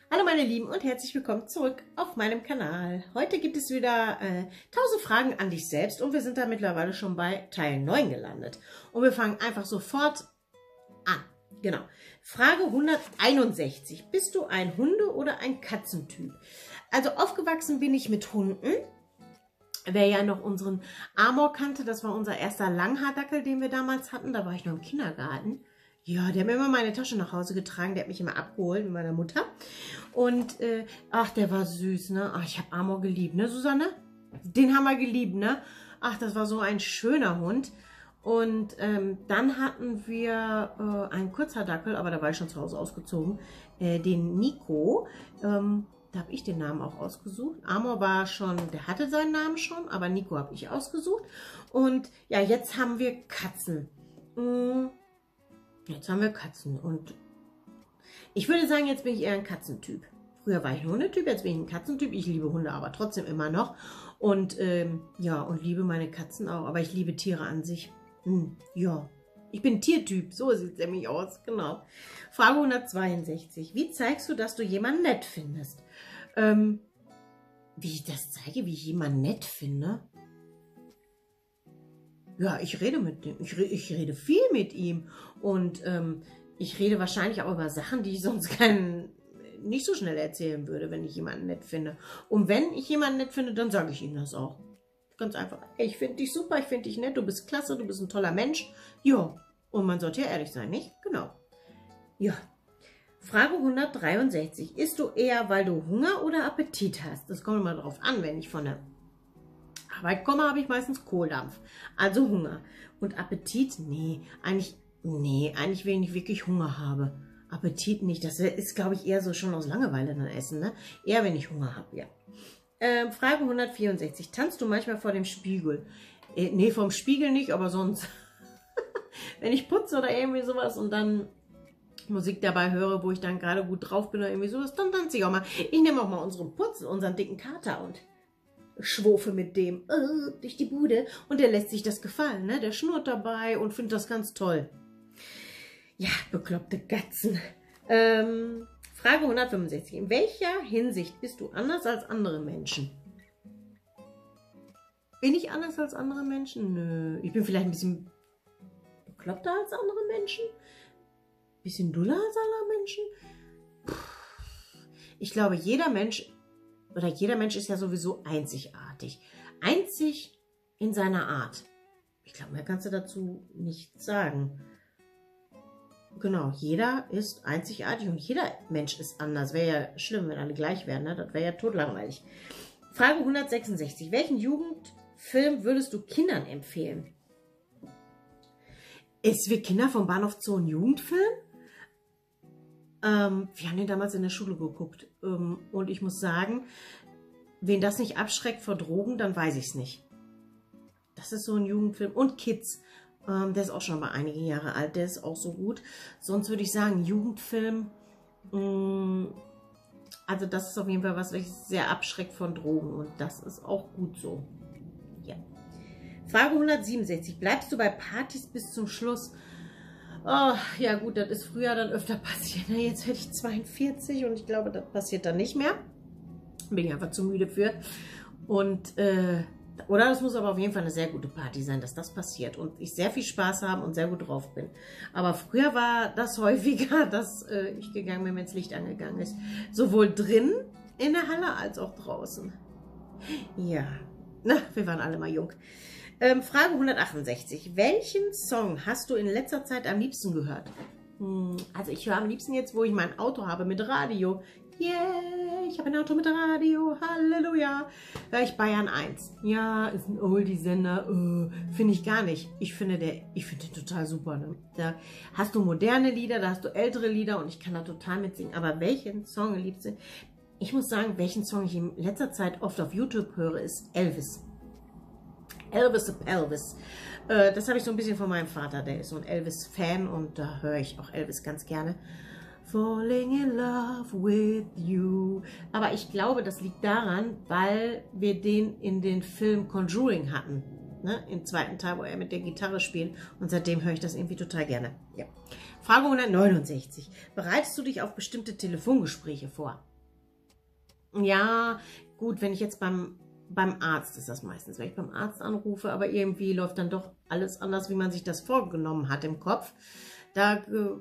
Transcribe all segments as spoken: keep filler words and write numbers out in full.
Hallo meine Lieben und herzlich willkommen zurück auf meinem Kanal. Heute gibt es wieder äh, tausend Fragen an dich selbst und wir sind da mittlerweile schon bei Teil neun gelandet. Und wir fangen einfach sofort an. Genau. Frage hunderteinundsechzig. Bist du ein Hunde- oder ein Katzentyp? Also aufgewachsen bin ich mit Hunden. Wer ja noch unseren Amor kannte, das war unser erster Langhaardackel, den wir damals hatten. Da war ich noch im Kindergarten. Ja, der hat mir immer meine Tasche nach Hause getragen. Der hat mich immer abgeholt mit meiner Mutter. Und, äh, ach, der war süß, ne? Ach, ich habe Amor geliebt, ne, Susanne? Den haben wir geliebt, ne? Ach, das war so ein schöner Hund. Und ähm, dann hatten wir äh, einen Kurzhaardackel, aber da war ich schon zu Hause ausgezogen, äh, den Nico. Ähm, da habe ich den Namen auch ausgesucht. Amor war schon, der hatte seinen Namen schon, aber Nico habe ich ausgesucht. Und ja, jetzt haben wir Katzen. Mmh. Jetzt haben wir Katzen und ich würde sagen, jetzt bin ich eher ein Katzentyp. Früher war ich ein Hundetyp, jetzt bin ich ein Katzentyp. Ich liebe Hunde aber trotzdem immer noch. Und ähm, ja, und liebe meine Katzen auch. Aber ich liebe Tiere an sich. Hm, ja, ich bin Tiertyp. So sieht es nämlich aus. Genau. Frage hundertzweiundsechzig. Wie zeigst du, dass du jemanden nett findest? Ähm, wie ich das zeige, wie ich jemanden nett finde? Ja, ich rede mit dem. Ich, re ich rede viel mit ihm. Und ähm, ich rede wahrscheinlich auch über Sachen, die ich sonst keinen, nicht so schnell erzählen würde, wenn ich jemanden nett finde. Und wenn ich jemanden nett finde, dann sage ich ihm das auch. Ganz einfach. Hey, ich finde dich super, ich finde dich nett, du bist klasse, du bist ein toller Mensch. Ja, und man sollte ja ehrlich sein, nicht? Genau. Ja. Frage hundertdreiundsechzig. Isst du eher, weil du Hunger oder Appetit hast? Das kommt immer drauf an, wenn ich von der Arbeit komme, habe ich meistens Kohldampf. Also Hunger. Und Appetit? Nee, eigentlich, nee, eigentlich, wenn ich wirklich Hunger habe. Appetit nicht. Das ist, glaube ich, eher so schon aus Langeweile dann essen, ne? Eher, wenn ich Hunger habe, ja. Ähm, Frage hundertvierundsechzig. Tanzt du manchmal vor dem Spiegel? Äh, nee, vom Spiegel nicht, aber sonst. Wenn ich putze oder irgendwie sowas und dann Musik dabei höre, wo ich dann gerade gut drauf bin oder irgendwie sowas, dann tanze ich auch mal. Ich nehme auch mal unseren Putz, unseren dicken Kater und schwofe mit dem uh, durch die Bude und der lässt sich das gefallen, ne? Der schnurrt dabei und findet das ganz toll. Ja, bekloppte Katzen. Ähm, Frage hundertfünfundsechzig. In welcher Hinsicht bist du anders als andere Menschen? Bin ich anders als andere Menschen? Nö. Ich bin vielleicht ein bisschen bekloppter als andere Menschen? Ein bisschen duller als andere Menschen? Puh. Ich glaube, jeder Mensch Oder jeder Mensch ist ja sowieso einzigartig. Einzig in seiner Art. Ich glaube, mehr kannst du dazu nicht sagen. Genau, jeder ist einzigartig und jeder Mensch ist anders. Wäre ja schlimm, wenn alle gleich wären, ne? Das wäre ja totlangweilig. Frage hundertsechsundsechzig. Welchen Jugendfilm würdest du Kindern empfehlen? Ist für Kinder vom Bahnhof Zoo ein Jugendfilm? Ähm, wir haben den damals in der Schule geguckt ähm, und ich muss sagen, wen das nicht abschreckt vor Drogen, dann weiß ich es nicht. Das ist so ein Jugendfilm. Und Kids, ähm, der ist auch schon mal einige Jahre alt, der ist auch so gut. Sonst würde ich sagen, Jugendfilm, mh, also das ist auf jeden Fall was, was sehr abschreckt von Drogen und das ist auch gut so. Ja. Frage hundertsiebenundsechzig. Bleibst du bei Partys bis zum Schluss? Oh, ja gut, das ist früher dann öfter passiert. Na, jetzt werde ich zweiundvierzig und ich glaube, das passiert dann nicht mehr. Bin ich einfach zu müde für. Und, äh, oder es muss aber auf jeden Fall eine sehr gute Party sein, dass das passiert. Und ich sehr viel Spaß habe und sehr gut drauf bin. Aber früher war das häufiger, dass äh, ich gegangen bin, wenn das Licht angegangen ist. Sowohl drin in der Halle als auch draußen. Ja, na, wir waren alle mal jung. Ähm, Frage hundertachtundsechzig. Welchen Song hast du in letzter Zeit am liebsten gehört? Hm, also ich höre am liebsten jetzt, wo ich mein Auto habe mit Radio. Yeah, ich habe ein Auto mit Radio. Halleluja. Höre ich Bayern eins. Ja, ist ein Oldie-Sender. Uh, finde ich gar nicht. Ich finde der, ich finde den total super. Ne? Da hast du moderne Lieder, da hast du ältere Lieder und ich kann da total mitsingen. Aber welchen Song liebst du? Ich muss sagen, welchen Song ich in letzter Zeit oft auf YouTube höre, ist Elvis. Elvis the Pelvis. Äh, das habe ich so ein bisschen von meinem Vater, der ist so ein Elvis-Fan und da höre ich auch Elvis ganz gerne. Falling in love with you. Aber ich glaube, das liegt daran, weil wir den in den Film Conjuring hatten. Ne? Im zweiten Teil, wo er mit der Gitarre spielt. Und seitdem höre ich das irgendwie total gerne. Ja. Frage hundertneunundsechzig. Bereitest du dich auf bestimmte Telefongespräche vor? Ja, gut, wenn ich jetzt beim, beim Arzt, ist das meistens, wenn ich beim Arzt anrufe, aber irgendwie läuft dann doch alles anders, wie man sich das vorgenommen hat im Kopf. Da, äh,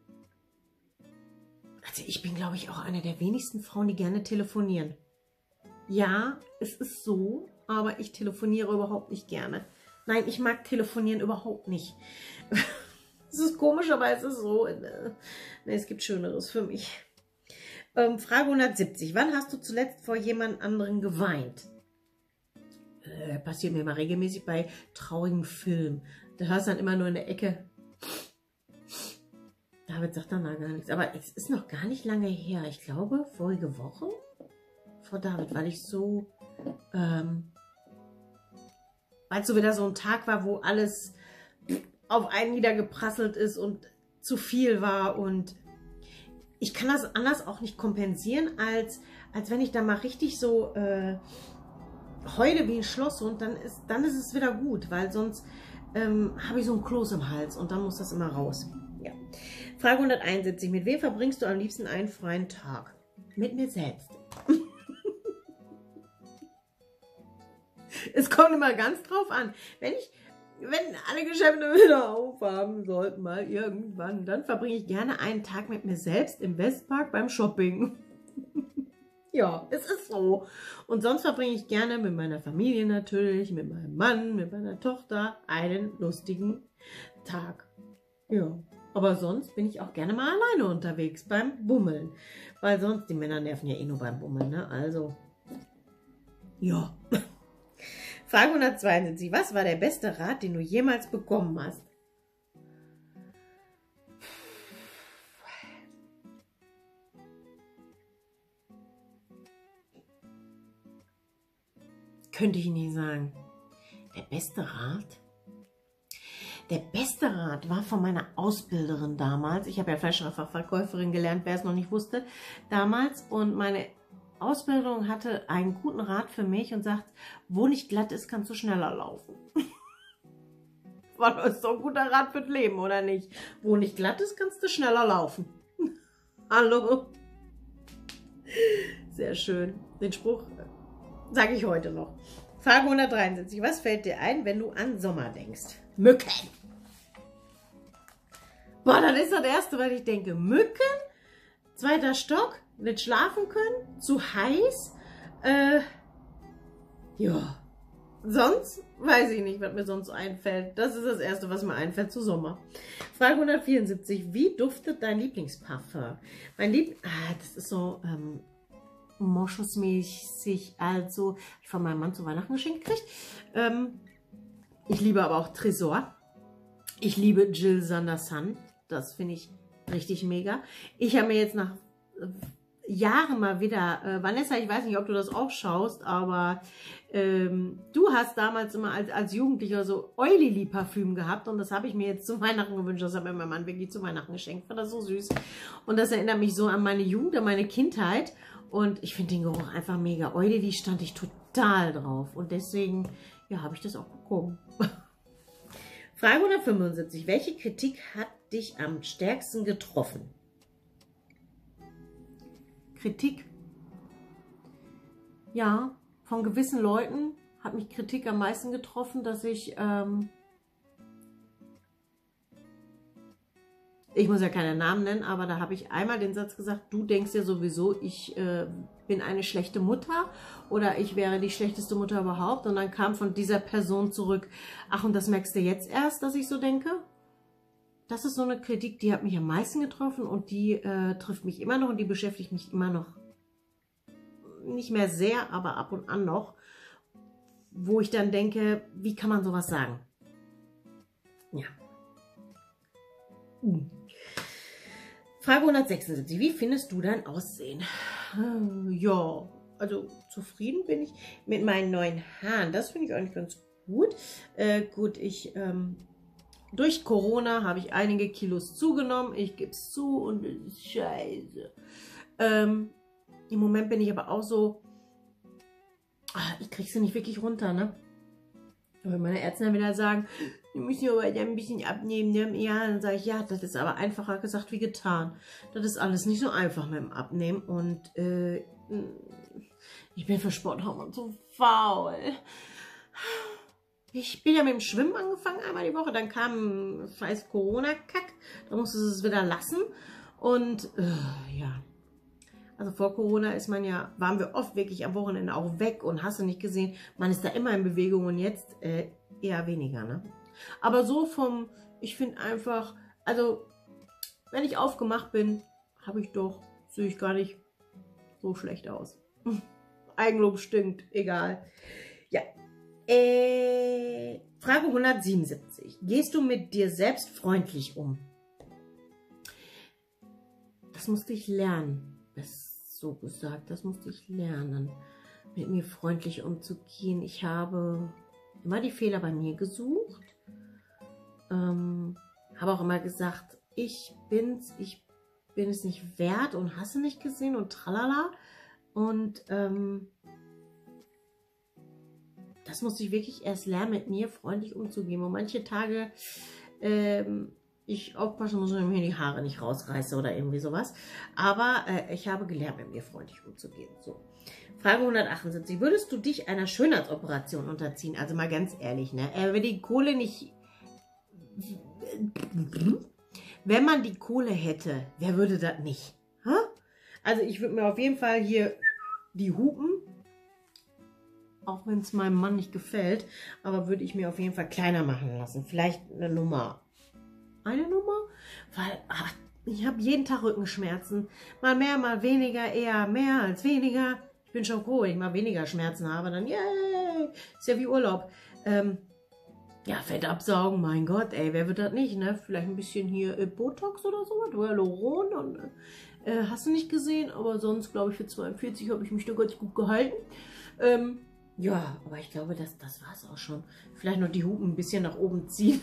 also ich bin, glaube ich, auch eine der wenigsten Frauen, die gerne telefonieren. Ja, es ist so, aber ich telefoniere überhaupt nicht gerne. Nein, ich mag telefonieren überhaupt nicht. Es ist komisch, aber es ist so. Ne, es gibt Schöneres für mich. Ähm, Frage hundertsiebzig. Wann hast du zuletzt vor jemand anderen geweint? Äh, passiert mir mal regelmäßig bei traurigen Filmen. Da hörst du dann immer nur in der Ecke. David sagt dann gar nichts. Aber es ist noch gar nicht lange her. Ich glaube, vorige Woche vor David, weil ich so... Ähm, weil es so wieder so ein Tag war, wo alles auf einen niedergeprasselt ist und zu viel war. Und ich kann das anders auch nicht kompensieren, als, als wenn ich da mal richtig so äh, heule wie ein Schlosshund, dann ist, dann ist es wieder gut, weil sonst ähm, habe ich so ein Kloß im Hals und dann muss das immer raus. Ja. Frage hunderteinundsiebzig. Mit wem verbringst du am liebsten einen freien Tag? Mit mir selbst. Es kommt immer ganz drauf an. Wenn ich, wenn alle Geschäfte wieder aufhaben sollten, mal irgendwann, dann verbringe ich gerne einen Tag mit mir selbst im Westpark beim Shopping. Ja, es ist so. Und sonst verbringe ich gerne mit meiner Familie natürlich, mit meinem Mann, mit meiner Tochter einen lustigen Tag. Ja, aber sonst bin ich auch gerne mal alleine unterwegs beim Bummeln. Weil sonst, die Männer nerven ja eh nur beim Bummeln, ne? Also, ja. Frage hundertzweiundsiebzig. Was war der beste Rat, den du jemals bekommen hast? Könnte ich nie sagen. Der beste Rat? Der beste Rat war von meiner Ausbilderin damals. Ich habe ja Fleischerfachverkäuferin gelernt, wer es noch nicht wusste, damals. Und meine Ausbildung hatte einen guten Rat für mich und sagt, wo nicht glatt ist, kannst du schneller laufen. War das so ein guter Rat fürs Leben, oder nicht? Wo nicht glatt ist, kannst du schneller laufen. Hallo? Sehr schön. Den Spruch sage ich heute noch. Frage hundertdreiundsiebzig. Was fällt dir ein, wenn du an Sommer denkst? Mücken. Boah, das ist das Erste, was ich denke. Mücken? Zweiter Stock? Nicht schlafen können? Zu heiß? Äh, ja. Sonst weiß ich nicht, was mir sonst einfällt. Das ist das Erste, was mir einfällt zu Sommer. Frage hundertvierundsiebzig. Wie duftet dein Lieblingsparfum? Mein Lieb... Ah, das ist so... Ähm, moschusmäßig, also ich von meinem Mann zu Weihnachten geschenkt gekriegt. Ähm, ich liebe aber auch Tresor. Ich liebe Jill Sander Sun. Das finde ich richtig mega. Ich habe mir jetzt nach äh, Jahren mal wieder, äh, Vanessa, ich weiß nicht, ob du das auch schaust, aber ähm, du hast damals immer als, als Jugendlicher so Oily Parfüm gehabt und das habe ich mir jetzt zu Weihnachten gewünscht. Das hat mir mein Mann wirklich zu Weihnachten geschenkt. Fand das so süß. Und das erinnert mich so an meine Jugend, an meine Kindheit. Und ich finde den Geruch einfach mega. Oily, die stand ich total drauf. Und deswegen, ja, habe ich das auch bekommen. Frage hundertfünfundsiebzig. Welche Kritik hat dich am stärksten getroffen? Kritik? Ja, von gewissen Leuten hat mich Kritik am meisten getroffen, dass ich... Ähm, Ich muss ja keine Namen nennen, aber da habe ich einmal den Satz gesagt, du denkst ja sowieso, ich äh, bin eine schlechte Mutter oder ich wäre die schlechteste Mutter überhaupt. Und dann kam von dieser Person zurück, ach, und das merkst du jetzt erst, dass ich so denke? Das ist so eine Kritik, die hat mich am meisten getroffen und die äh, trifft mich immer noch und die beschäftigt mich immer noch. Nicht mehr sehr, aber ab und an noch, wo ich dann denke, wie kann man sowas sagen? Ja. Uh. Frage hundertsechsundsiebzig. Wie findest du dein Aussehen? Ja, also zufrieden bin ich mit meinen neuen Haaren. Das finde ich eigentlich ganz gut. Äh, gut, ich ähm, durch Corona habe ich einige Kilos zugenommen. Ich gebe es zu und es ist scheiße. Ähm, Im Moment bin ich aber auch so, ach, ich kriege sie nicht wirklich runter, ne? Wenn meine Ärzte dann wieder sagen, die müssen ja aber ein bisschen abnehmen, ne? Ja, dann sage ich, ja, das ist aber einfacher gesagt wie getan. Das ist alles nicht so einfach mit dem Abnehmen und äh, Ich bin für Sporthormone so faul. Ich bin ja mit dem Schwimmen angefangen einmal die Woche, dann kam scheiß Corona-Kack, da musste es wieder lassen und äh, ja, also vor Corona ist man ja, waren wir oft wirklich am Wochenende auch weg und hast du nicht gesehen, man ist da immer in Bewegung und jetzt äh, eher weniger, ne? Aber so vom, ich finde einfach, also wenn ich aufgemacht bin, habe ich doch, sehe ich gar nicht so schlecht aus. Eigenlob stinkt, egal. Ja. Äh, Frage hundertsiebenundsiebzig. Gehst du mit dir selbst freundlich um? Das musste ich lernen. Das ist so gesagt, das musste ich lernen, mit mir freundlich umzugehen. Ich habe immer die Fehler bei mir gesucht. Ähm, habe auch immer gesagt, ich bin's, ich bin es nicht wert und hasse nicht gesehen und tralala. Und ähm, das musste ich wirklich erst lernen, mit mir freundlich umzugehen. Und manche Tage ähm, ich aufpassen muss, dass ich mir die Haare nicht rausreiße oder irgendwie sowas. Aber äh, ich habe gelernt, mit mir freundlich umzugehen. So. Frage hundertachtundsiebzig. Würdest du dich einer Schönheitsoperation unterziehen? Also mal ganz ehrlich, ne? Äh, wenn die Kohle nicht... Wenn man die Kohle hätte, wer würde das nicht? Ha? Also ich würde mir auf jeden Fall hier die Hupen, auch wenn es meinem Mann nicht gefällt, aber würde ich mir auf jeden Fall kleiner machen lassen. Vielleicht eine Nummer. Eine Nummer? Weil ach, ich habe jeden Tag Rückenschmerzen. Mal mehr, mal weniger, eher mehr als weniger. Ich bin schon froh, wenn ich mal weniger Schmerzen habe. Dann, yay, ist ja wie Urlaub. Ähm, ja, Fett absaugen, mein Gott, ey, wer wird das nicht, ne? Vielleicht ein bisschen hier äh, Botox oder so, Hyaluron und äh, hast du nicht gesehen, aber sonst, glaube ich, für zweiundvierzig habe ich mich da ganz gut gehalten. Ähm, ja, aber ich glaube, das, das war es auch schon. Vielleicht noch die Hupen ein bisschen nach oben ziehen.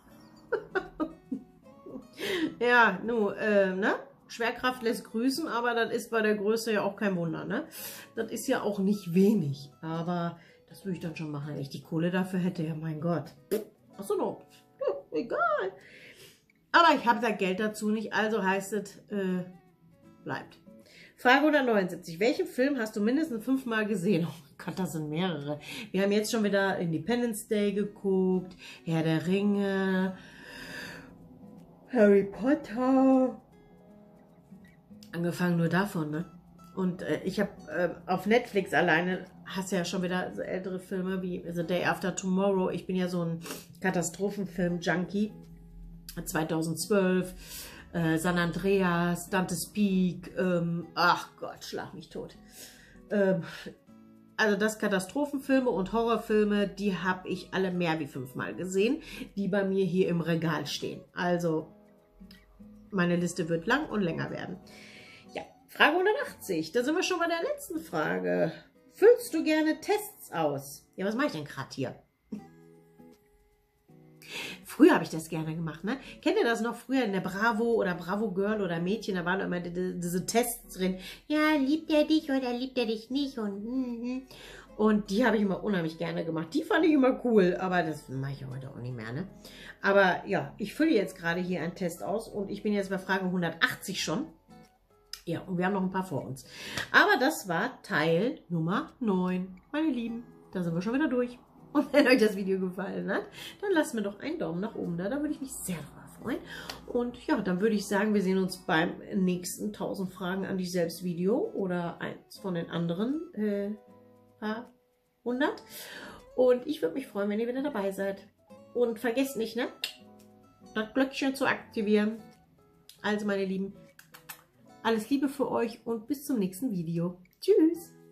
Ja, nun, äh, ne? Schwerkraft lässt grüßen, aber das ist bei der Größe ja auch kein Wunder, ne? Das ist ja auch nicht wenig, aber das würde ich dann schon machen, wenn ich die Kohle dafür hätte, ja mein Gott. Achso, noch, ja, egal. Aber ich habe da Geld dazu nicht, also heißt es, äh, bleibt. Frage hundertneunundsiebzig. Welchen Film hast du mindestens fünfmal gesehen? Oh Gott, das sind mehrere. Wir haben jetzt schon wieder Independence Day geguckt, Herr der Ringe, Harry Potter. Angefangen nur davon, ne? Und äh, ich habe äh, auf Netflix alleine, hast ja schon wieder so ältere Filme wie The Day After Tomorrow. Ich bin ja so ein Katastrophenfilm-Junkie. zweitausendzwölf, äh, San Andreas, Dante's Peak, ähm, ach Gott, schlag mich tot. Ähm, also das Katastrophenfilme und Horrorfilme, die habe ich alle mehr wie fünfmal gesehen, die bei mir hier im Regal stehen. Also meine Liste wird lang und länger werden. Ja, Frage hundertachtzig, da sind wir schon bei der letzten Frage. Füllst du gerne Tests aus? Ja, was mache ich denn gerade hier? Früher habe ich das gerne gemacht, ne? Kennt ihr das noch früher in der Bravo oder Bravo Girl oder Mädchen? Da waren immer die, die, diese Tests drin. Ja, liebt er dich oder liebt er dich nicht? Und, mm, und die habe ich immer unheimlich gerne gemacht. Die fand ich immer cool, aber das mache ich heute auch nicht mehr, ne? Aber ja, ich fülle jetzt gerade hier einen Test aus und ich bin jetzt bei Frage hundertachtzig schon. Ja, und wir haben noch ein paar vor uns. Aber das war Teil Nummer neun. Meine Lieben, da sind wir schon wieder durch. Und wenn euch das Video gefallen hat, dann lasst mir doch einen Daumen nach oben da. Da würde ich mich sehr drüber freuen. Und ja, dann würde ich sagen, wir sehen uns beim nächsten tausend Fragen an dich selbst Video oder eins von den anderen äh, paar hundert. Und ich würde mich freuen, wenn ihr wieder dabei seid. Und vergesst nicht, ne, das Glöckchen zu aktivieren. Also meine Lieben, alles Liebe für euch und bis zum nächsten Video. Tschüss!